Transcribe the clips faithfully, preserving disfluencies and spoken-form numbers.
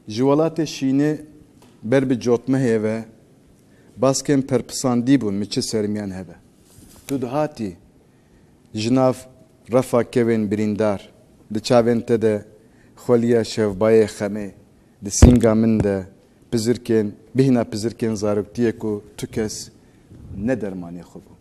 Jiwalatê şînê ber bi cotmehê ve baskên perpisandî bûn miçi sermiyan hebe. Tu dihatî ji nav refa kevên birîndar di çavên te de xweliya şevbayê xemê di sînga min de pizirkên bihîna pizirkên zaroktiyê ku tu kes ne dermanê xwe bû.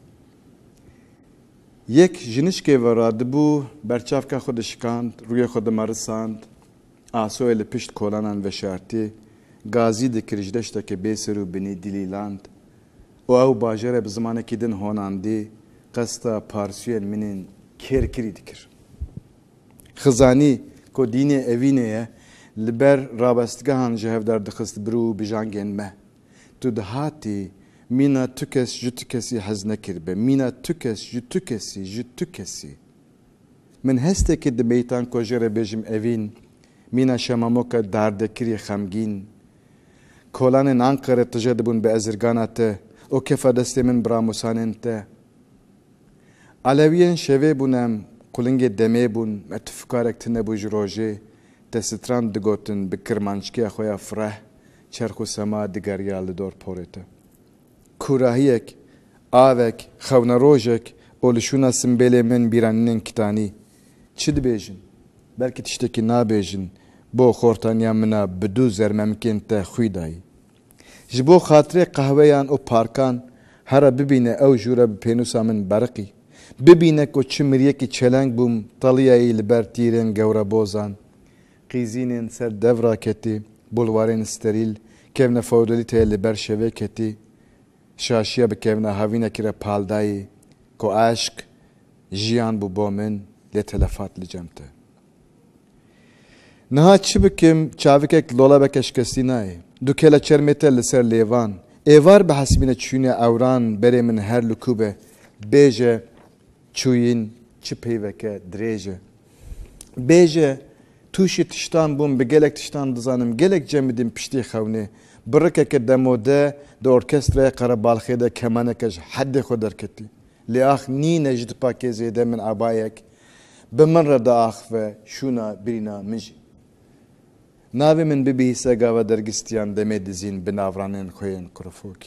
Yek jinişkê ve radibû berçavka xwe dişikand, rûyê xwe dimerisand, asoyê li pişt kolanan veşartî, gazî dikir ji deştekê bêsir û binî dilîland û ew bajarê bi zimanekî din honandî qesta parsiyên minên kêrkirî dikir. Xizanî ku dînê evînê ye li ber rabestgehan ji hev derdixist bir û bijangên me. Tu dihatî mîna tu kes ji tu kesî hez nekiribe. Mîna tu kes ji tu kesî ji tu kesî. Min hestekê dibêtan ku jê re bêjim evîn, mîna şemamoka derdekirî xemgîn. Kolanên Ankarê tije dibûn bi ezirgana te û kefa destê min bi ramosanên te. Aleviyên şevê bûn em, qulingê demê bûn, me tu fikarek tune bû ji rojê, te stran digotin bi kirmançkiya xwe ya fireh, çerx û sema digeriya li dor porê te. Kurahiyek, avek, xewnerojek û li şûna simbêlê min bîranînên kitânî. Çi dibêjin? Belkî tiştekî nabêjin, bo xortaniya mina bi du zermemkên te xwî dayî. Ji bo xatirê qehweyan û parkan here bibîne ew jû re bi pênûsa min beriqî. Bibîne ku çi miryekî çeleng bûm taliyayî li ber tîrên gewrebozan. Qîzînên ser devra ketî, bulwarên sterîl, kevne feodalîteyê li ber şevê ketî. Şaşiya bi kevna havînekî re paldayî ku eşk jiyan bû bo min lê telefat li cem te. Niha çi bikim çavikek lolabek eşkestî nayê. Du kele çermê te li ser lêvan. Êvar bi hesbîne çûnê ewran berê min her li ku be. Bêje çûyîn çi peyveke dirêje. Bêje tûşî tiştan bûm bi gelek tiştan dizanim gelek cemidîm piştî xewnê. Birikeke demode di orkestraya Qerebalxê de kemaneke ji heddê xwe derketî. Lê ax nîne ji dipakê zêde min abayek bi min re diaxive şûna birîna min jî. Navê min bibihîse gava dergistiyan demê dizîn bi navranên xwe yên kurufokî.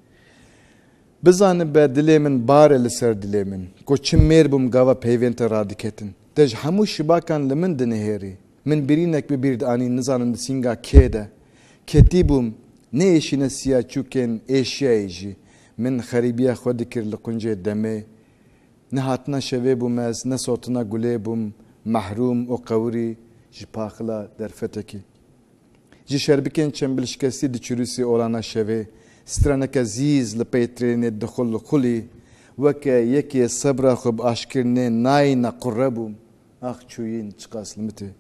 Bizanibe dilê min bare li ser dilê min ku çi mêr bûm gava peyvên te radiketin. Te ji hemû şibakan li min dinihêrî. Min birînek bi bîr dianî nizanim di sînga kê de. Ketî bûm ne êşîne siya çûkên êşiyayê jî. Min xerîbiya xwe dikir li quncê demê. Ne hatina şevê bûm ez, ne sotina gulê bûm, mehrûm û qewirî ji paxila derfetekî. Ji şerbikên çembilşkestî diçûrûsî olana şevê, straneke zîz li pey trênê dixul li xulî, weke yekê sebra xwe bi aşkirinê nayîne qurre bûm, ax çûyîn çiqas li mitê.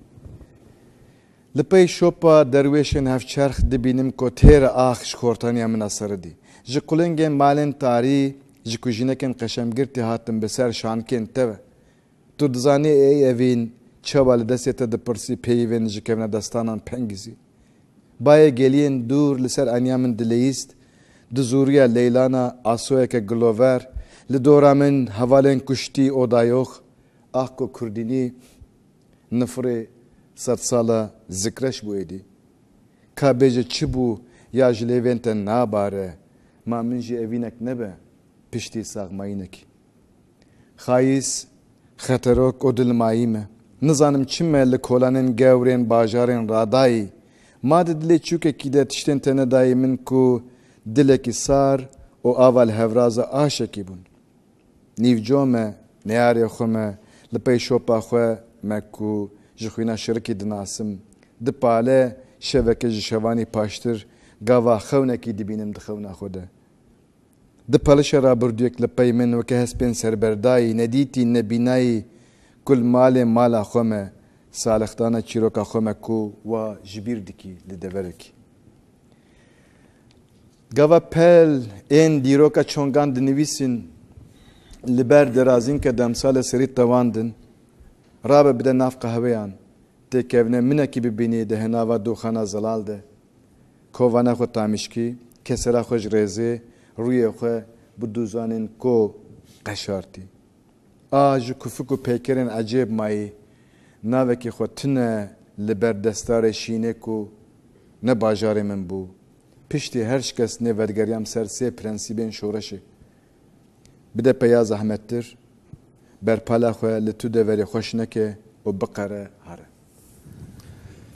Li pey şopa derwêşên hevçerx dibînim ku têre ax ji xortaniya min a seredî. Ji qulingên malên tarî, ji kujînekên qeşemgirtî hatin bi ser şankên te ve. Tu dizanî ey evîn, çawa li destê te dipirsî peyvên ji kevne destanan pengîzî. Bayê geliyên dûr li ser eniya min dileyîst, di zûriya leylana asoyeke gilover, li dora min hevalên kuştî odayox, ax ku kurdînî nifirê sed sala zikreş bû êdî. Ka bêje çi bû ya ji lêvên te nabare, ma min jî evînek nebe piştî saxmayînekî. Xayîs, xeterok û dilmayî me. Nizanim çi me li kolanên gewrên bajarên radayî. Ma di dilê çûkekî de tiştên te nedayî min ku dilekî sar û ava li hevraza aşekî bûn. Nîvco me, neyarê xwe me, li pey şopa xwe me ku ji xwîna şirikî dinasim. Di pale şeveke ji şevanî paştir, gava xewnekî dibînim di xewna xwe de. Di pelişa rabirdûyek li pey min weke hespên serberdayî, nedîtî nebînayî kul malê mala xwe me, salixdana çîroka xwe me ku wa ji bîr dikî li deverekî. Gava pel ên dîroka çongan dinivîsîn li ber derazînke demsalê serî tewandin, rabe bide nav qehweyan, têkevne minekî bibînî di hinava doxana zelal de. Kovana xwe tamişkî, kesera xwe ji rêzê, rûyê xwe bi dûzanên ko qeşartî. A ji kufik û pêkerên ecêb mayî, navekî xwe tune li ber destarê şînê ku ne bajarê min bû. Piştî her şikest nê vedgeriyam ser sê prensîbên şoreşê. Bide peya zehmettir, berpala xwe li tu deverê xweş neke û biqere here.